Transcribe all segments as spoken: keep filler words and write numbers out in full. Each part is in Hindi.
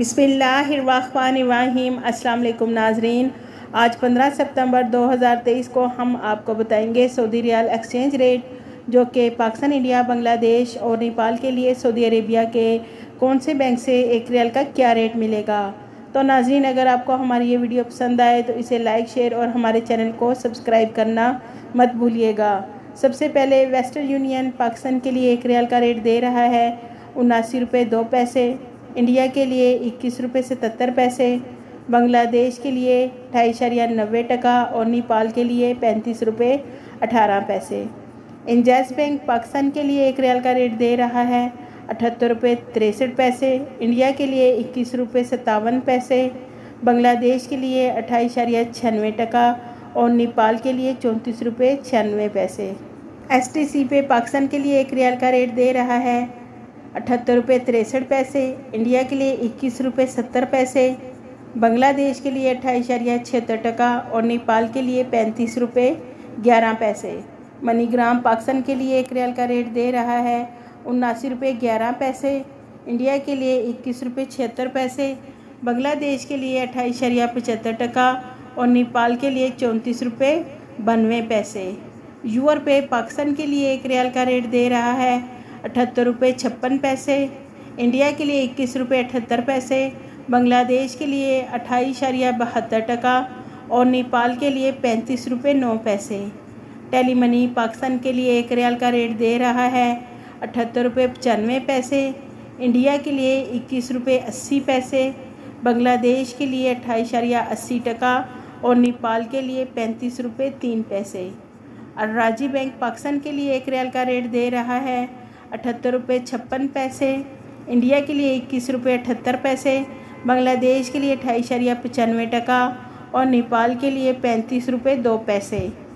बिस्मिल्लाहिर्रहमानिर्रहीम। अस्सलाम वालेकुम नाजरीन, आज पंद्रह सितंबर दो हज़ार तेईस को हम आपको बताएंगे सऊदी रियाल एक्सचेंज रेट, जो कि पाकिस्तान, इंडिया, बांग्लादेश और नेपाल के लिए सऊदी अरेबिया के कौन से बैंक से एक रियाल का क्या रेट मिलेगा। तो नाजरीन, अगर आपको हमारी ये वीडियो पसंद आए तो इसे लाइक, शेयर और हमारे चैनल को सब्सक्राइब करना मत भूलिएगा। सबसे पहले वेस्टर्न यूनियन पाकिस्तान के लिए एक रियाल का रेट दे रहा है उनासी रुपये दो पैसे, इंडिया के लिए इक्कीस रुपये सतहत्तर पैसे, बांग्लादेश के लिए ढाई शरिया नब्बे टका और नेपाल के लिए पैंतीस रुपये अठारह पैसे। इंजैस बैंक पाकिस्तान के लिए एक रियाल का रेट दे रहा है अठहत्तर रुपये तिरसठ पैसे, इंडिया के लिए इक्कीस रुपये सत्तावन पैसे, बांग्लादेश के लिए अट्ठाईस शरिया छियानवे टका और नेपाल के लिए चौंतीस रुपये छियानवे पैसे। एस टी सी पे पाकिस्तान के लिए एक रियाल का रेट दे रहा है अठहत्तर रुपये तिरसठ पैसे, इंडिया के लिए इक्कीस रुपये सत्तर पैसे, बांग्लादेश के लिए अट्ठाईस शरिया छिहत्तर टका और नेपाल के लिए पैंतीस रुपये ग्यारह पैसे। मनीग्राम पाकिस्तान के लिए एक रियाल का रेट दे रहा है उनासी रुपये ग्यारह पैसे, इंडिया के लिए इक्कीस रुपये छिहत्तर पैसे, बांग्लादेश के लिए अट्ठाईस शरिया पचहत्तर टका और नेपाल के लिए चौंतीस रुपये बानवे पैसे। यूआर पे पाकिस्तान के लिए एक रियाल का रेट दे रहा है अठहत्तर रुपये छप्पन पैसे, इंडिया के लिए इक्कीस रुपये अठहत्तर पैसे, बांग्लादेश के लिए अट्ठाईस शरिया बहत्तर टका और नेपाल के लिए पैंतीस रुपये नौ पैसे। टेली मनी पाकिस्तान के लिए एक रियाल का रेट दे रहा है अठहत्तर रुपये पचानवे पैसे, इंडिया के लिए इक्कीस रुपये अस्सी पैसे, बांग्लादेश के लिए अट्ठाईस शरिया अस्सी टका और नेपाल के लिए पैंतीस रुपये तीन पैसे। और राजी बैंक पाकिस्तान के लिए एक रियाल का रेट दे रहा है अठहत्तर रुपये छप्पन पैसे, इंडिया के लिए इक्कीस रुपये अठहत्तर पैसे, बांग्लादेश के लिए अट्ठाईस शरिया पचानवे टका और नेपाल के लिए पैंतीस रुपये दो पैसे।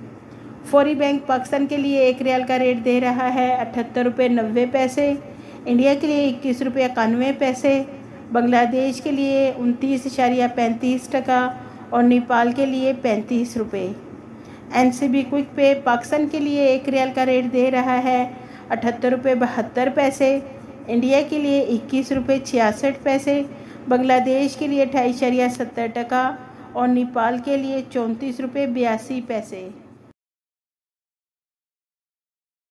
फौरी बैंक पाकिस्तान के लिए एक रियाल का रेट दे रहा है अठहत्तर रुपये नब्बे पैसे, इंडिया के लिए इक्कीस रुपये इक्यानवे पैसे, बांग्लादेश के लिए उनतीस शरिया पैंतीस टका और नेपाल के लिए पैंतीस रुपये। एन सी बी क्विक पे पाकिस्तान के लिए एक रियाल का रेट दे रहा है अठहत्तर रुपये बहत्तर पैसे, इंडिया के लिए इक्कीस रुपये छियासठ पैसे, बांग्लादेश के लिए अट्ठाईस शरिया सत्तर टका और नेपाल के लिए चौंतीस रुपये बयासी पैसे।